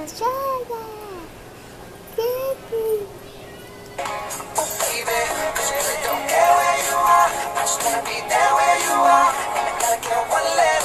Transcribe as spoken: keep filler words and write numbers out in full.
sugar. Cookie. Oh baby, 'cause you really don't care where you are. I just wanna be there where you are. And I gotta get one last